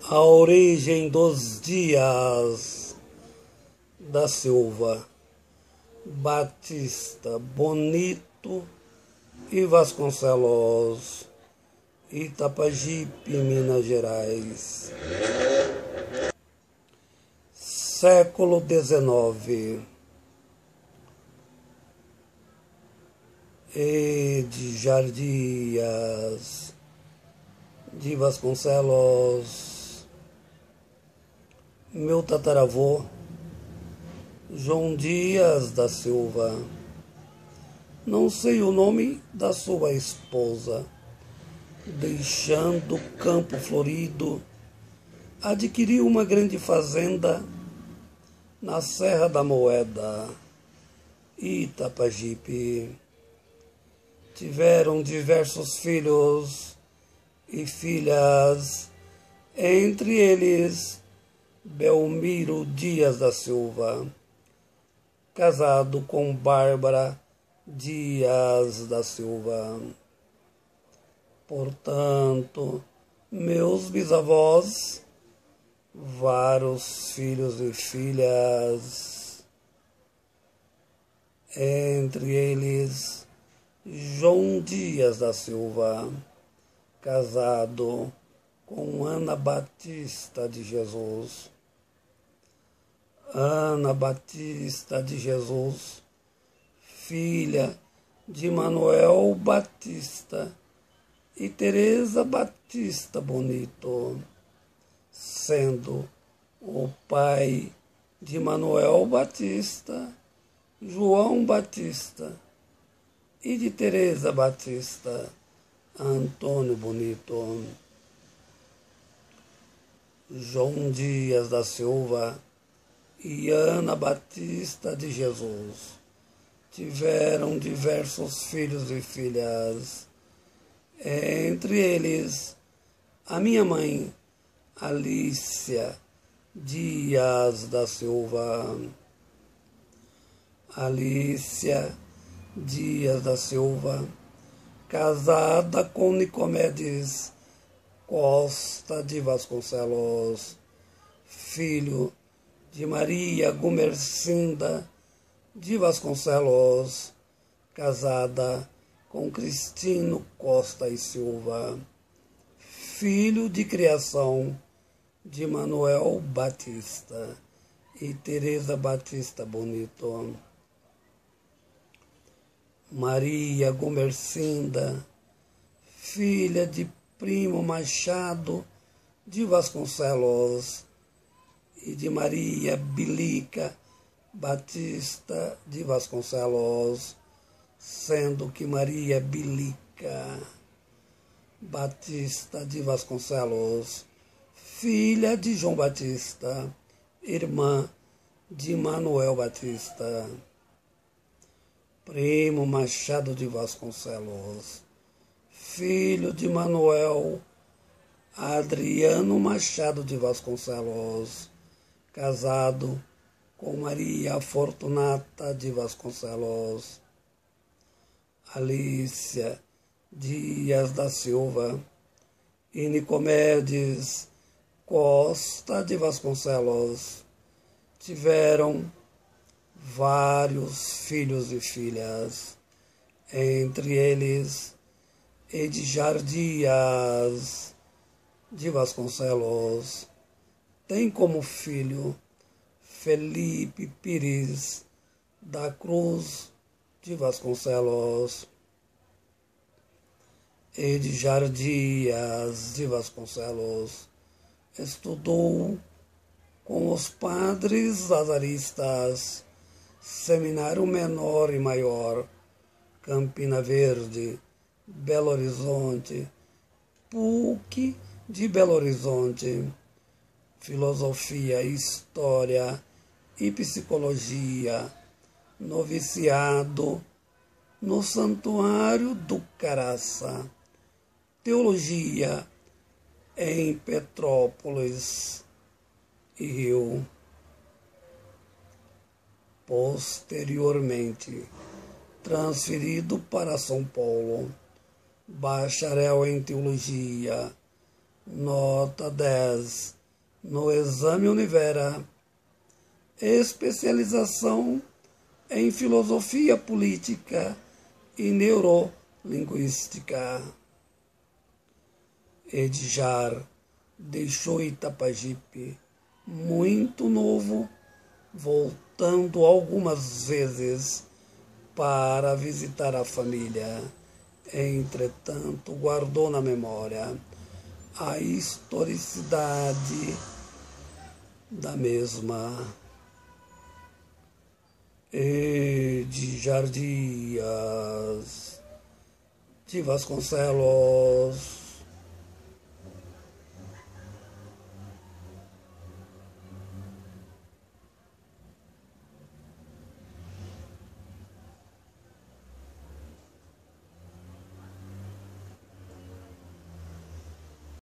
A origem dos Dias da Silva, Batista, Bonito e Vasconcelos, Itapajipe, Minas Gerais. Século XIX. Edgar Dias de Vasconcelos, meu tataravô, João Dias da Silva. Não sei o nome da sua esposa, deixando o campo florido, adquiriu uma grande fazenda na Serra da Moeda, Itapajipe. Tiveram diversos filhos e filhas, entre eles Belmiro Dias da Silva, casado com Bárbara Dias da Silva. Portanto, meus bisavós, vários filhos e filhas, entre eles João Dias da Silva, casado com Ana Batista de Jesus. Ana Batista de Jesus, filha de Manuel Batista e Teresa Batista Bonito, sendo o pai de Manuel Batista, João Batista, e de Teresa Batista, Antônio Bonito. João Dias da Silva e Ana Batista de Jesus tiveram diversos filhos e filhas, entre eles a minha mãe, Alícia Dias da Silva. Alícia Dias da Silva, casada com Nicomedes Costa de Vasconcelos, filho de Maria Gumercinda de Vasconcelos, casada com Cristino Costa e Silva, filho de criação de Manuel Batista e Teresa Batista Bonito. Maria Gumercinda, filha de Primo Machado de Vasconcelos e de Maria Bilica Batista de Vasconcelos, sendo que Maria Bilica Batista de Vasconcelos, filha de João Batista, irmã de Manuel Batista. Primo Machado de Vasconcelos, filho de Manuel Adriano Machado de Vasconcelos, casado com Maria Fortunata de Vasconcelos. Alícia Dias da Silva e Nicomedes Costa de Vasconcelos tiveram vários filhos e filhas, entre eles Edgar Dias de Vasconcelos. Tem como filho Felipe Pires da Cruz de Vasconcelos. Edgar Dias de Vasconcelos estudou com os padres lazaristas, Seminário Menor e Maior, Campina Verde, Belo Horizonte, PUC de Belo Horizonte, Filosofia, História e Psicologia, noviciado no Santuário do Caraça, Teologia em Petrópolis e Rio. Posteriormente, transferido para São Paulo, bacharel em Teologia, nota 10 no Exame Univera, especialização em filosofia política e neurolinguística. Edjar deixou Itapajipe muito novo, voltando algumas vezes para visitar a família. Entretanto, guardou na memória a historicidade da mesma. Edjar Dias de Vasconcelos.